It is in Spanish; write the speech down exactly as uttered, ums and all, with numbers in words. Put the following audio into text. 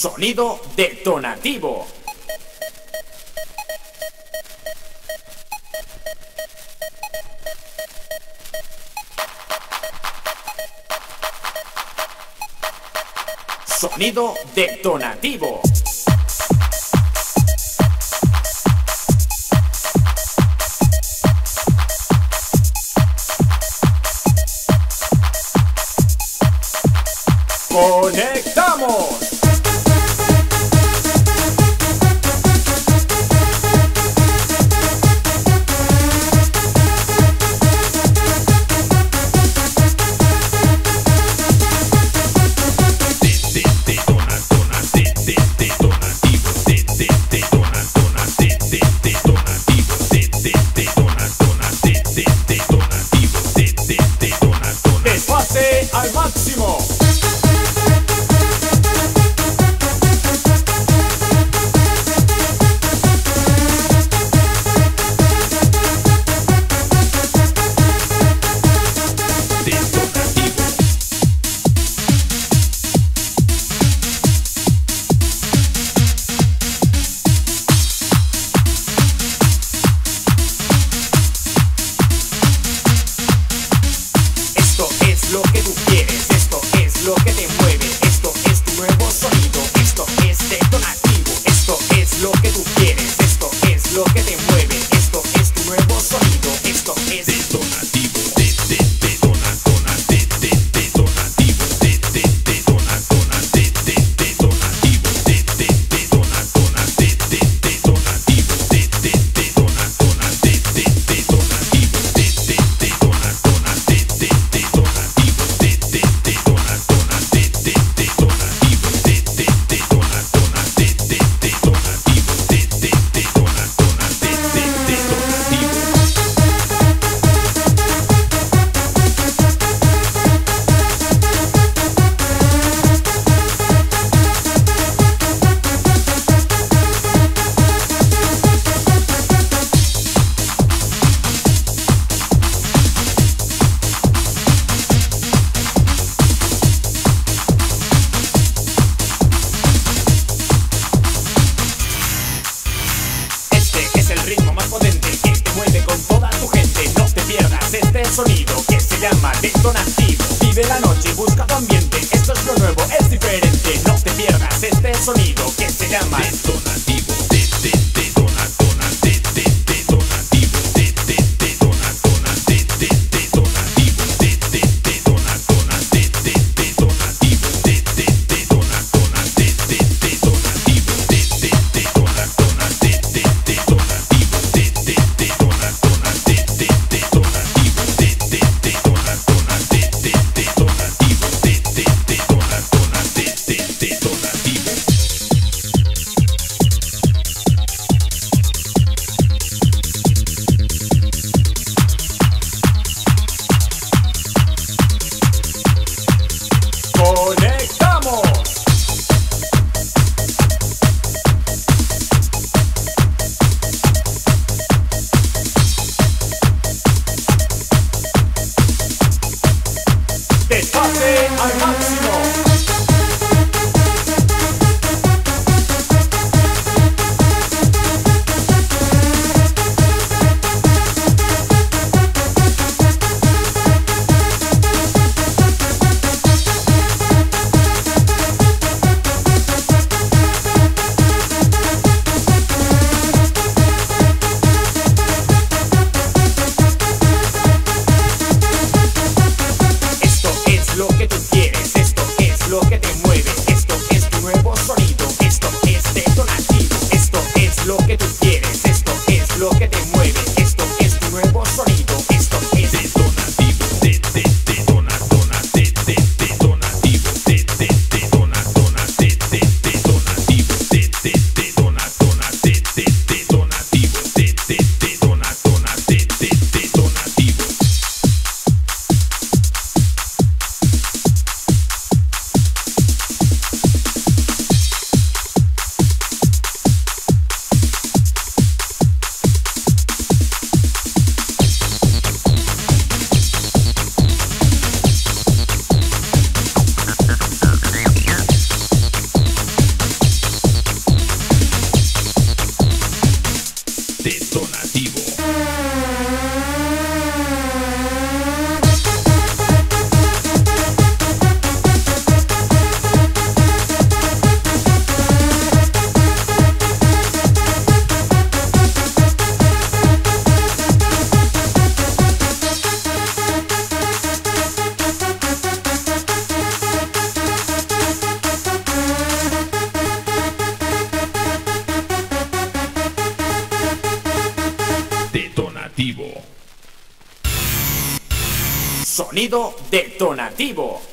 Sonido detonativo. Sonido detonativo. ¡Conectamos! Desfase al máximo. Lo que tú quieres, esto es lo que te mueve, esto es tu nuevo sonido, esto es detonativo, esto es lo que tú quieres, esto es lo que te mueve, esto es tu nuevo sonido, esto es detonativo, de, de, detonatona, de, de, detonativo, de, de, detonatona, de, de, detonativo, de, de, detonatona, de, de, detonativo, de, de, detonatona, de, de, detonativo, de, de, detonatona, de, de, detonativo. Este sonido que se llama detonativo. Vive la noche y busca tu ambiente. Esto es lo nuevo, es diferente. No te pierdas este sonido que se llama detonativo. De, de, detonatona, de, de, detonativo. De, de, detonatona, de, de, detonativo. De, de, detonatona, de, de, detonativo. De, de, detonatona, de, de, detonativo. De, de, detonatona, de, de, detonativo. De, de, detonatona, de, de, detonativo. Sonido detonativo.